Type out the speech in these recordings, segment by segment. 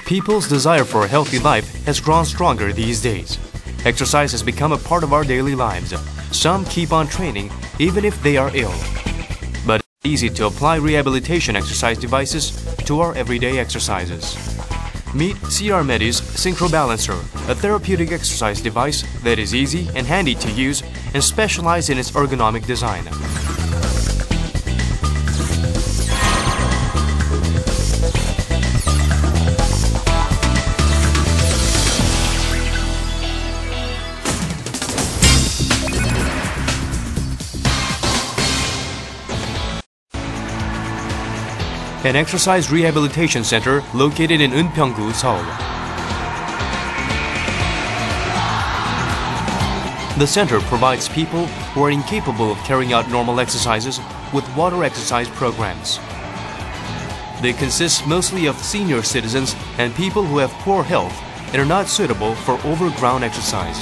People's desire for a healthy life has grown stronger these days. Exercise has become a part of our daily lives. Some keep on training even if they are ill. But it's easy to apply rehabilitation exercise devices to our everyday exercises. Meet CR Medi's Synchro Balancer, a therapeutic exercise device that is easy and handy to use and specialized in its ergonomic design. An exercise rehabilitation center located in Eunpyeong-gu, Seoul. The center provides people who are incapable of carrying out normal exercises with water exercise programs. They consist mostly of senior citizens and people who have poor health and are not suitable for overground exercise.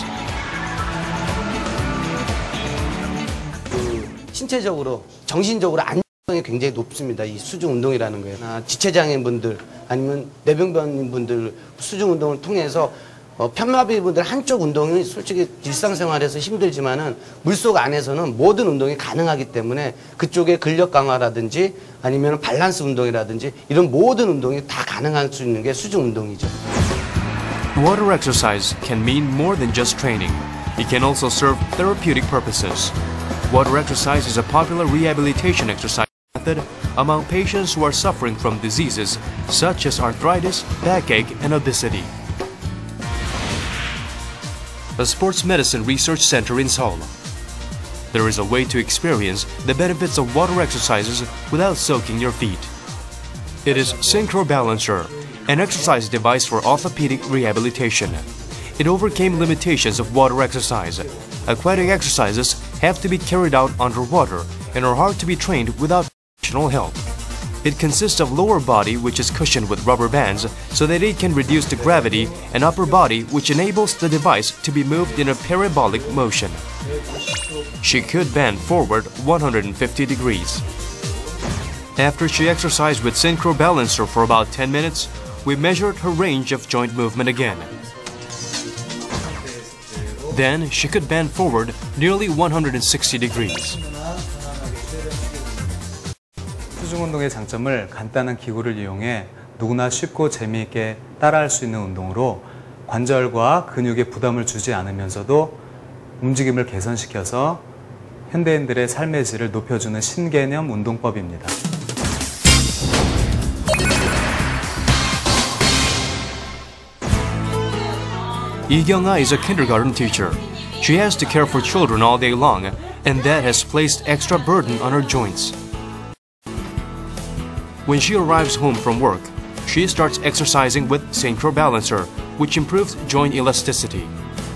신체적으로, 정신적으로 안정성이 굉장히 높습니다. 이 수중 운동이라는 거예요. 지체장애인 분들 아니면 뇌병변인 분들 수중 운동을 통해서 편마비 분들 한쪽 운동이 솔직히 일상생활에서 힘들지만은 물속 안에서는 모든 운동이 가능하기 때문에 그쪽에 근력 강화라든지 아니면 밸런스 운동이라든지 이런 모든 운동이 다 가능할 수 있는 게 수중 운동이죠. Water exercise can mean more than just training. It can also serve therapeutic purposes. Water exercise is a popular rehabilitation exercise method among patients who are suffering from diseases such as arthritis, backache, and obesity. A sports medicine research center in Seoul. There is a way to experience the benefits of water exercises without soaking your feet. It is Synchro Balancer, an exercise device for orthopedic rehabilitation. It overcame limitations of water exercise. Aquatic exercises have to be carried out underwater and are hard to be trained without professional help. It consists of lower body which is cushioned with rubber bands so that it can reduce the gravity, and upper body which enables the device to be moved in a parabolic motion. She could bend forward 150 degrees. After she exercised with Synchro Balancer for about 10 minutes, we measured her range of joint movement again. Then she could bend forward nearly 160 degrees. 수중 운동의 장점을 간단한 기구를 이용해 누구나 쉽고 재미있게 따라할 수 있는 운동으로 관절과 근육에 부담을 주지 않으면서도 움직임을 개선시켜서 현대인들의 삶의 질을 높여주는 신개념 운동법입니다. Lee Kyung-ah is a kindergarten teacher. She has to care for children all day long, and that has placed extra burden on her joints. When she arrives home from work, she starts exercising with Synchro Balancer, which improves joint elasticity.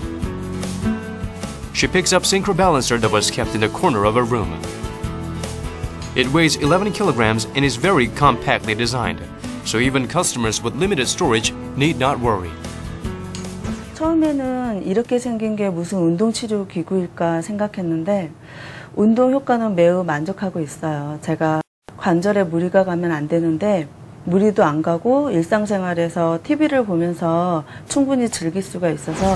She picks up Synchro Balancer that was kept in the corner of her room. It weighs 11 kilograms and is very compactly designed, so even customers with limited storage need not worry. 처음에는 이렇게 생긴 게 무슨 운동치료 기구일까 생각했는데 운동 효과는 매우 만족하고 있어요. 제가 관절에 무리가 가면 안 되는데 무리도 안 가고 일상생활에서 TV를 보면서 충분히 즐길 수가 있어서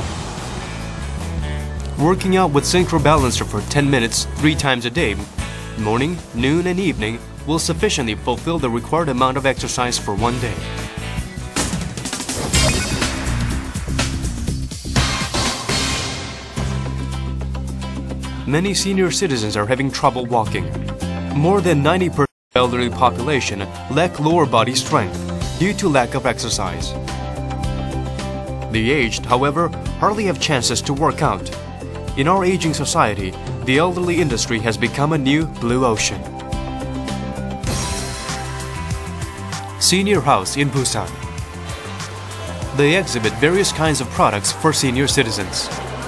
Working out with Synchro Balancer for 10 minutes 3 times a day, morning, noon, and evening, will sufficiently fulfill the required amount of exercise for one day. Many senior citizens are having trouble walking. More than 90% of the elderly population lack lower body strength due to lack of exercise. The aged, however, hardly have chances to work out. In our aging society, the elderly industry has become a new blue ocean. Senior House in Busan. They exhibit various kinds of products for senior citizens.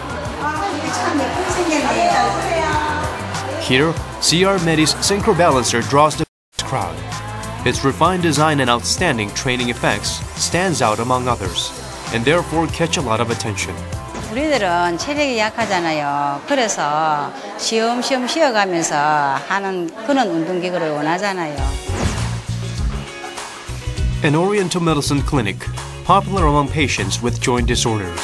Here, CR Medi's Synchro Balancer draws the crowd. Its refined design and outstanding training effects stands out among others, and therefore catch a lot of attention. 우리들은 체력이 약하잖아요. 그래서 쉬엄쉬엄 쉬어가면서 하는 그런 운동기구를 원하잖아요. An Oriental Medicine Clinic, popular among patients with joint disorders.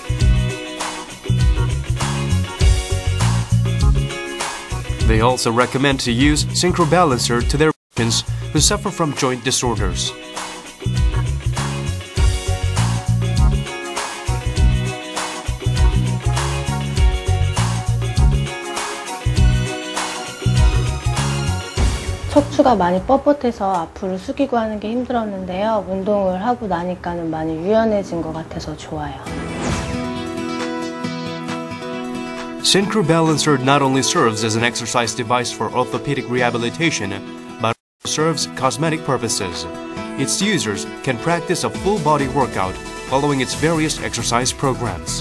They also recommend to use Synchro Balancer to their patients who suffer from joint disorders. 척추가 많이 뻣뻣해서 앞으로 숙이고 하는 게 힘들었는데요. 운동을 하고 나니까는 많이 유연해진 것 같아서 좋아요. Synchro Balancer not only serves as an exercise device for orthopedic rehabilitation, but serves cosmetic purposes. Its users can practice a full body workout following its various exercise programs.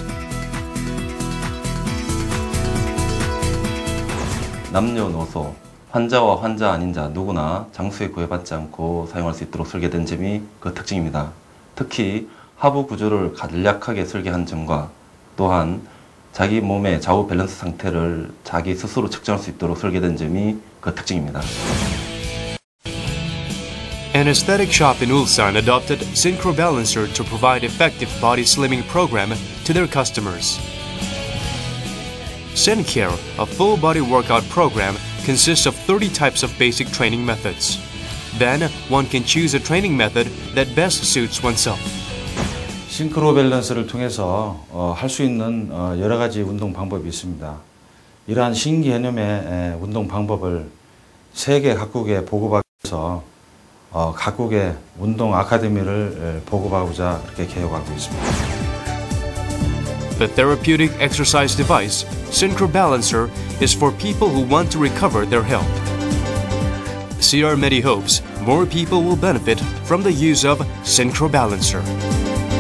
남녀노소, 환자와 환자 아닌 자 누구나 장수에 구애받지 않고 사용할 수 있도록 설계된 점이 그 특징입니다. 특히 하부 구조를 간략하게 설계한 점과 또한 자기 몸의 좌우 밸런스 상태를 자기 스스로 측정할 수 있도록 설계된 점이 그 특징입니다. An aesthetic shop in Ulsan adopted Synchro Balancer to provide effective body slimming program to their customers. SynCare, a full body workout program, consists of 30 types of basic training methods. Then, one can choose a training method that best suits oneself. 싱크로 밸런스를 통해서 할 수 있는 여러 가지 운동 방법이 있습니다. 이러한 신개념의 운동 방법을 세계 각국에 보급하기 위해서 각국의 운동 아카데미를 보급하고자 그렇게 계획하고 있습니다. The therapeutic exercise device, Synchro Balancer, is for people who want to recover their health. CR Medi hopes more people will benefit from the use of Synchro Balancer.